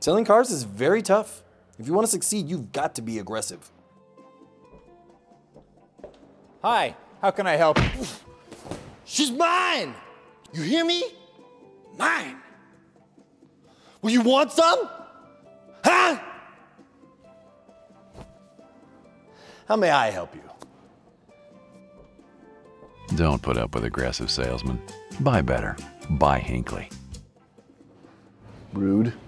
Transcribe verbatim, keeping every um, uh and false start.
Selling cars is very tough. If you want to succeed, you've got to be aggressive. Hi, how can I help you? She's mine! You hear me? Mine! Will you want some? Huh? How may I help you? Don't put up with aggressive salesmen. Buy better. Buy Hinckley. Rude.